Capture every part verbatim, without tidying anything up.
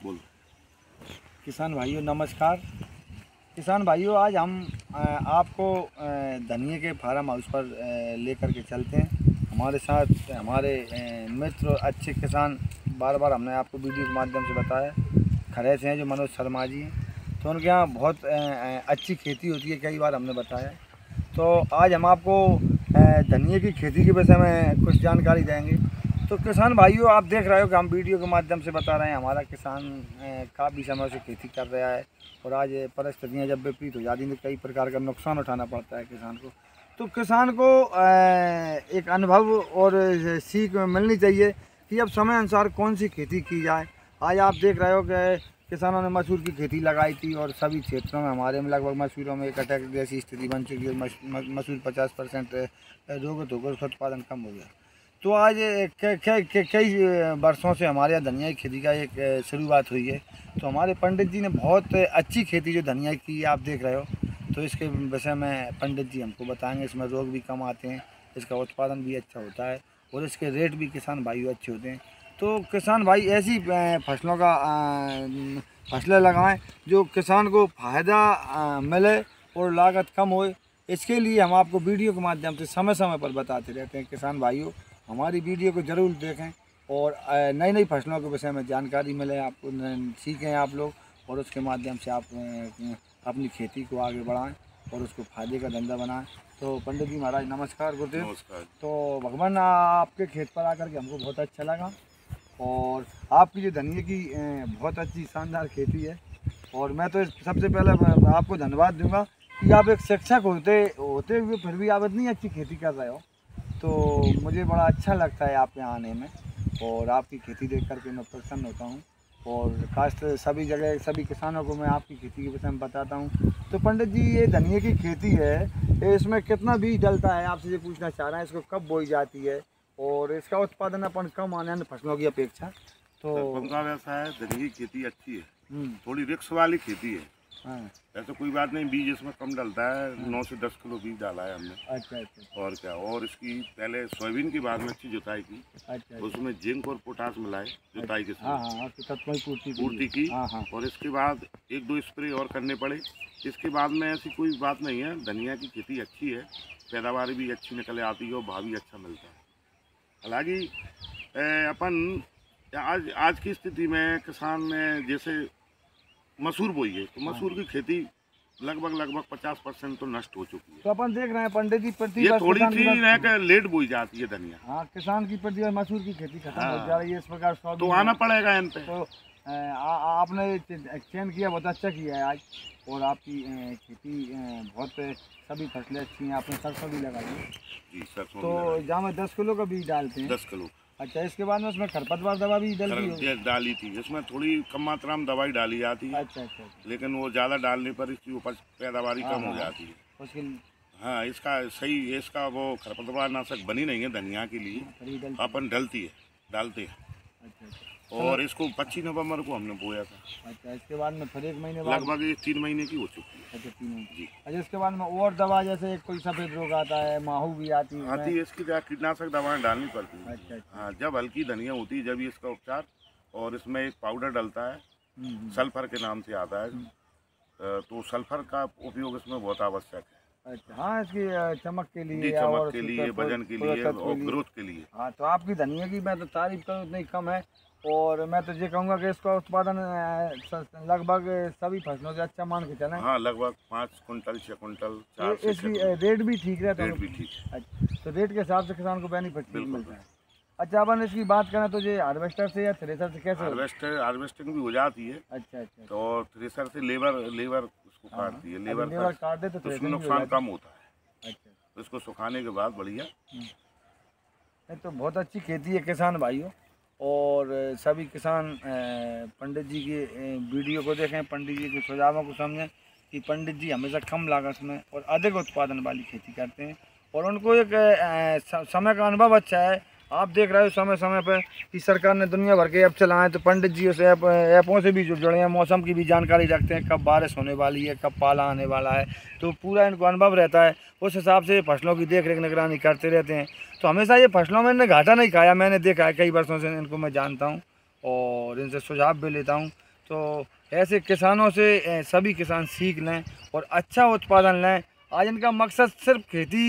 बोल। किसान भाइयों नमस्कार। किसान भाइयों आज हम अ, आपको अ, धनिये के फार्म हाउस पर अ, लेकर के चलते हैं। हमारे साथ हमारे अ, मित्र और अच्छे किसान, बार बार हमने आपको वीडियो के माध्यम से बताया, खड़े से हैं जो मनोज शर्मा जी हैं। तो उनके यहाँ बहुत अ, अ, अच्छी खेती होती है, कई बार हमने बताया। तो आज हम आपको अ, धनिये की खेती के विषय में कुछ जानकारी देंगे। तो किसान भाइयों आप देख रहे हो कि हम वीडियो के माध्यम से बता रहे हैं, हमारा किसान काफ़ी समय से खेती कर रहा है और आज परिस्थितियाँ जब विपरीत हो जाती हैं तो कई प्रकार का नुकसान उठाना पड़ता है किसान को। तो किसान को एक अनुभव और सीख मिलनी चाहिए कि अब समय अनुसार कौन सी खेती की जाए। आज आप देख रहे हो कि किसानों ने मसूर की खेती लगाई थी और सभी क्षेत्रों में हमारे में लगभग मसूरों में एक अटैक जैसी स्थिति बन चुकी है। मसूर पचास परसेंट रोग होकर उसका उत्पादन कम हो गया। तो आज कई वर्षों से हमारे यहाँ धनिया की खेती का एक शुरुआत हुई है। तो हमारे पंडित जी ने बहुत अच्छी खेती जो धनिया की आप देख रहे हो, तो इसके विषय में पंडित जी हमको बताएंगे। इसमें रोग भी कम आते हैं, इसका उत्पादन भी अच्छा होता है और इसके रेट भी किसान भाई अच्छे होते हैं। तो किसान भाई ऐसी फसलों का फसलें लगाएं जो किसान को फ़ायदा मिले और लागत कम हो। इसके लिए हम आपको वीडियो के माध्यम से समय समय पर बताते रहते हैं। किसान भाइयों हमारी वीडियो को ज़रूर देखें और नई नई फसलों के विषय में जानकारी मिले, आपको सीखें आप लोग और उसके माध्यम से आप अपनी खेती को आगे बढ़ाएं और उसको फायदे का धंधा बनाएं। तो पंडित जी महाराज नमस्कार। गुरुदेव नमस्कार। तो भगवान आपके खेत पर आकर के हमको बहुत अच्छा लगा और आपकी जो धनिये की बहुत अच्छी शानदार खेती है। और मैं तो सबसे पहले आपको धन्यवाद दूंगा कि आप एक शिक्षक होते होते हुए फिर भी आप इतनी अच्छी खेती कर रहे हो। तो मुझे बड़ा अच्छा लगता है आपके यहाँ आने में और आपकी खेती देख करके मैं प्रसन्न होता हूँ। और खास सभी जगह सभी किसानों को मैं आपकी खेती के विषय में बताता हूँ। तो पंडित जी ये धनिये की खेती है, इसमें कितना बीज डलता है, आपसे ये पूछना चाह रहे हैं। इसको कब बोई जाती है और इसका उत्पादन अपन कम आने अन्य फसलों की अपेक्षा? तो ऐसा है, धनिये की खेती अच्छी है, थोड़ी रिक्स वाली खेती है। हाँ। ऐसा कोई बात नहीं, बीज इसमें कम डलता है। हाँ। नौ से दस किलो बीज डाला है हमने। अच्छा अच्छा। और क्या, और इसकी पहले सोयाबीन के बाद में अच्छी जुताई की। अच्छा। उसमें जिंक और पोटास मिलाए जुताई के साथ पूर्ति की। हाँ हाँ। और इसके बाद एक दो स्प्रे और करने पड़े। इसके बाद में ऐसी कोई बात नहीं है, धनिया की खेती अच्छी है, पैदावार भी अच्छी निकल आती है और भाव भी अच्छा मिलता है। हालांकि अपन आज आज की स्थिति में किसान ने जैसे मसूर बोई है तो मसूर की खेती लगभग लगभग पचास परसेंट तो नष्ट हो चुकी है। तो अपन देख रहे हैं पंडित जी प्रति ये थोड़ी सी है लेट बोई जाती है धनिया। हाँ, किसान की प्रति मसूर की खेती खत्म हाँ। हो जा रही है इस प्रकार। तो आना पड़ेगा इन पे। तो आ, आपने चयन किया, बहुत अच्छा किया है आज। और आपकी खेती बहुत सभी फसलें अच्छी हैं। आपने सरसों भी लगाई है जी, सरसों। तो जहाँ में दस किलो का बीज डालते हैं। दस किलो। अच्छा, इसके बाद में उसमें खरपतवार दवा भी डलती है? डाली थी, इसमें थोड़ी कम मात्रा में दवाई डाली जाती है। अच्छा अच्छा, अच्छा। लेकिन वो ज़्यादा डालने पर इसकी उपज पैदावारी कम हो जाती है उसकी। हाँ, इसका सही इसका वो खरपतवार नाशक बनी नहीं है धनिया के लिए, अपन डलती है डालते हैं। अच्छा अच्छा। और इसको पच्चीस नवंबर को हमने बोया था। अच्छा, इसके बाद में फिर एक महीने बाद लगभग एक तीन महीने की हो चुकी है। अच्छा, तीन महीने जी। अच्छा, इसके बाद में और दवा जैसे कोई सफेद रोग आता है, माहू भी आती है? आती है, इसकी कीटनाशक दवाएं डालनी पड़ती है। अच्छा अच्छा। हाँ, जब हल्की धनिया होती है जब इसका उपचार। और इसमें एक पाउडर डलता है, सल्फर के नाम से आता है। तो सल्फर का उपयोग इसमें बहुत आवश्यक है। अच्छा, हाँ, इसकी चमक के लिए, चमक और के लिए, वजन के लिए और ग्रोथ के लिए। हाँ, तो आपकी धनिया की मैं तो तारीफ करूँ उतनी कम है। और मैं तो ये कहूँगा कि इसका उत्पादन लगभग सभी फसलों से अच्छा मान के चलें। हाँ, लगभग पाँच कुंटल छः कुंटल चार से इसकी रेट भी ठीक रहता है? रेट भी ठीक है। अच्छा, तो रेट के हिसाब से किसान को बेनिफिट मिलता है। अच्छा, अपन इसकी बात करें तो ये हार्वेस्टर से या थ्रेसर से कैसे? हार्वेस्टर हार्वेस्टिंग भी हो जाती है। अच्छा अच्छा। तो थ्रेसर से लेबर लेबर उसको काटती है, लेबर लेबर काट दे तो उसमें नुकसान कम होता है। अच्छा, तो इसको सुखाने के बाद बढ़िया। तो बहुत अच्छी खेती है किसान भाइयों। और सभी किसान पंडित जी के वीडियो को देखें, पंडित जी के सुझावों को समझें कि पंडित जी हमेशा कम लागत में और अधिक उत्पादन वाली खेती करते हैं और उनको एक समय का अनुभव अच्छा है। आप देख रहे हो समय समय पर कि सरकार ने दुनिया भर के ऐप चलाए, तो पंडित जी उस ऐप ऐपों से भी जुड़े हैं, मौसम की भी जानकारी रखते हैं, कब बारिश होने वाली है, कब पाला आने वाला है। तो पूरा इनको अनुभव रहता है, उस हिसाब से फसलों की देख रेख निगरानी करते रहते हैं। तो हमेशा ये फसलों में इन्हें घाटा नहीं खाया, मैंने देखा है, कई वर्षों से इनको मैं जानता हूँ और इनसे सुझाव भी लेता हूँ। तो ऐसे किसानों से सभी किसान सीख लें और अच्छा उत्पादन लें। आज इनका मकसद सिर्फ खेती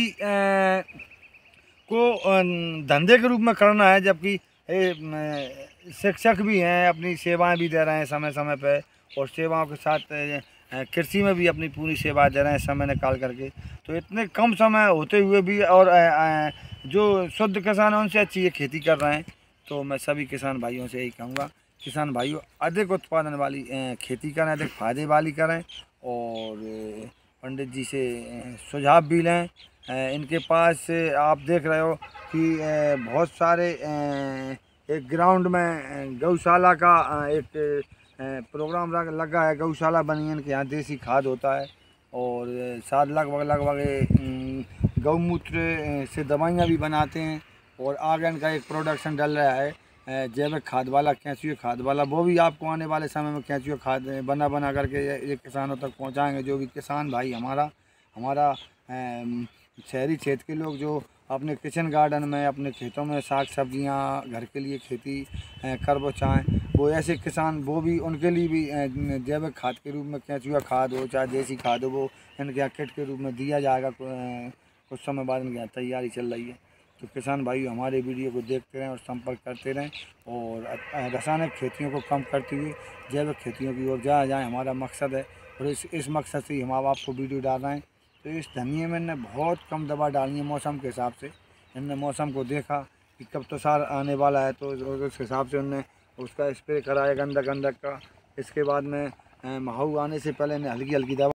को धंधे के रूप में करना है, जबकि शिक्षक भी हैं, अपनी सेवाएं भी दे रहे हैं समय समय पे, और सेवाओं के साथ कृषि में भी अपनी पूरी सेवा दे रहे हैं समय निकाल करके। तो इतने कम समय होते हुए भी और जो शुद्ध किसान हैं उनसे अच्छी ये खेती कर रहे हैं। तो मैं सभी किसान भाइयों से यही कहूँगा, किसान भाइयों अधिक उत्पादन वाली खेती करें, अधिक फायदे वाली करें, और पंडित जी से सुझाव भी लें। इनके पास आप देख रहे हो कि बहुत सारे एक ग्राउंड में गौशाला का एक प्रोग्राम लगा है, गौशाला बनी है इनके यहाँ, देसी खाद होता है, और साथ लगभग लगभग गौमूत्र से दवाइयाँ भी बनाते हैं, और आगे इनका एक प्रोडक्शन डल रहा है जैविक खाद वाला, केंचुए खाद वाला। वो भी आपको आने वाले समय में केंचुए खाद बना बना करके ये किसानों तक पहुंचाएंगे। जो भी किसान भाई हमारा हमारा शहरी क्षेत्र के लोग जो अपने किचन गार्डन में, अपने खेतों में साग सब्जियां घर के लिए खेती कर वो चाहें, वो ऐसे किसान, वो भी उनके लिए भी जैविक खाद के रूप में केंचुआ खाद हो चाहे देसी खाद हो, वो इनके यहाँ किट के रूप में दिया जाएगा। कुछ समय बाद इनके यहाँ तैयारी चल रही है। तो किसान भाई हमारे वीडियो को देखते रहें और संपर्क करते रहें, और रासायनिक खेतियों को कम करते हुए जैविक खेतियों की ओर जाया जाए, हमारा मकसद है। और इस इस मकसद से ही हम आप आपको वीडियो डाल रहे हैं। तो इस धनिये में इन्होंने बहुत कम दवा डालनी है मौसम के हिसाब से। इनने मौसम को देखा कि कब तो सार आने वाला है, तो उस हिसाब से उन्होंने उसका स्प्रे कराया गंधक गंधक का। इसके बाद में महाऊ आने से पहले इन्हें हल्की हल्की दवा